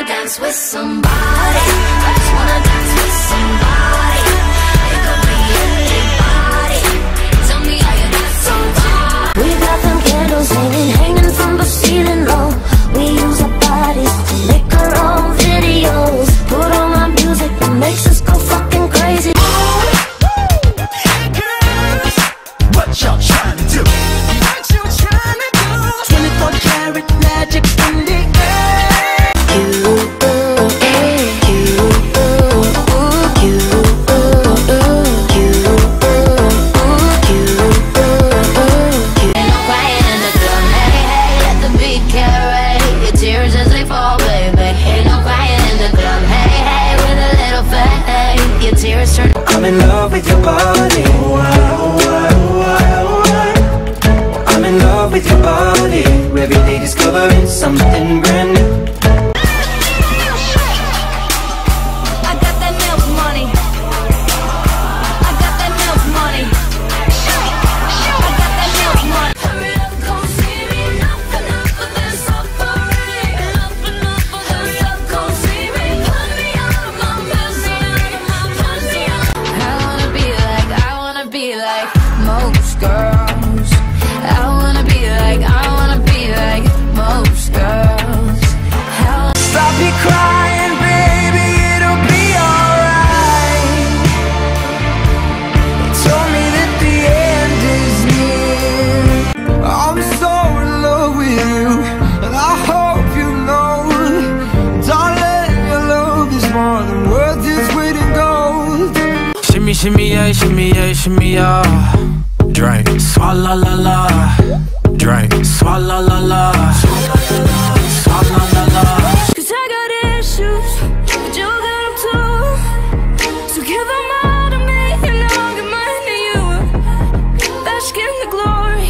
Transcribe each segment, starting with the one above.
wanna dance with somebody. I just wanna dance with somebody. It could be anybody. Tell me how you got somebody. We got them candles hanging from the ceiling low. We use our bodies to make our own videos. Put on my music that makes us go fucking crazy. Hey girls, what y'all trying to do? What you trying to do? 24 karat magic in the air. Ain't no crying in the club, hey, hey, let the beat carry your tears as they fall, baby. Ain't no crying in the club, hey, hey, with a little fade, your tears turn. I'm in love with your body. I'm in love with your body. Every day discovering something brand new. I got that milk money. I got that milk money. I got that milk money. Hurry up, come see me. Enough of this suffering. Enough of hurry up, come see me. Put me out of my misery. Put me out. I wanna be like most girls. I wanna be like most girls. Stop your crying, baby, it'll be alright. They told me that the end is near. I'm so in love with you, and I hope you know, darling, your love is more than worth its weight in gold. Shimmy, shimmy, yeah, shimmy, yeah, shimmy, yeah. Drink, swalla la la. Drink, swalla la la. Swalla la la. Cause I got issues, but you got them too. So give them all to me, and I'll give mine to you. Bask in the glory.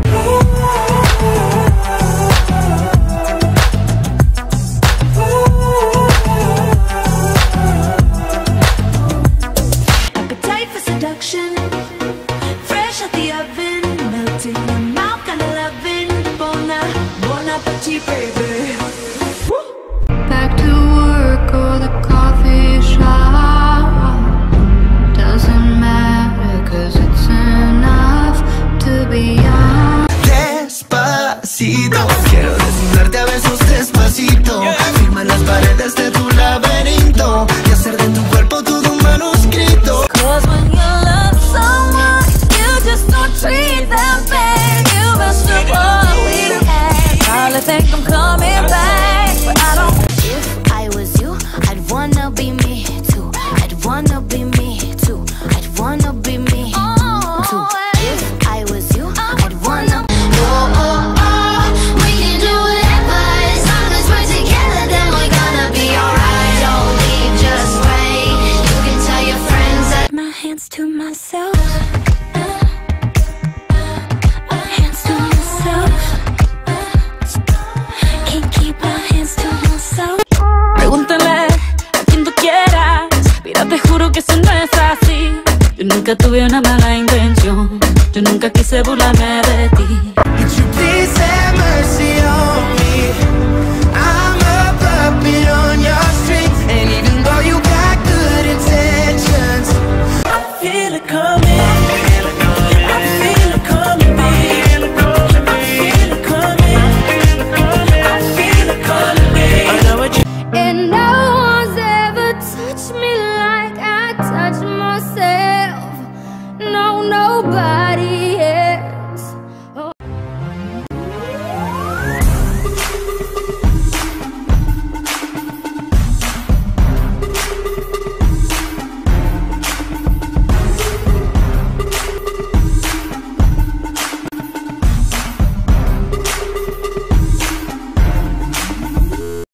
Appetite for seduction, fresh out the oven, melting in your mouth, kinda loving. Bon appetit, baby. Back to work or the coffee shop, doesn't matter cause it's enough to be young. Despacito, quiero desnudarte a besos despacito. Firma las paredes de tu laberinto y hacer de tu cuerpo todo un manuscrito. Cause when you love someone, you just don't treat them bad. You messed up what we had. Probably think I'm coming back, but I don't. If I was you, I'd wanna be me too. I'd wanna be me too. I'd wanna be me too. If I was you, I'd wanna. Oh, oh, oh, we can do whatever as long as we're together. Then we're gonna be alright. Don't leave, just wait. You can tell your friends that. My hands to myself. Hands to myself. Can't keep my hands to myself. Pregúntale a quien tú quieras. Mira, te juro que eso no es así. Yo nunca tuve una mala intención. Yo nunca quise burlarme de ti.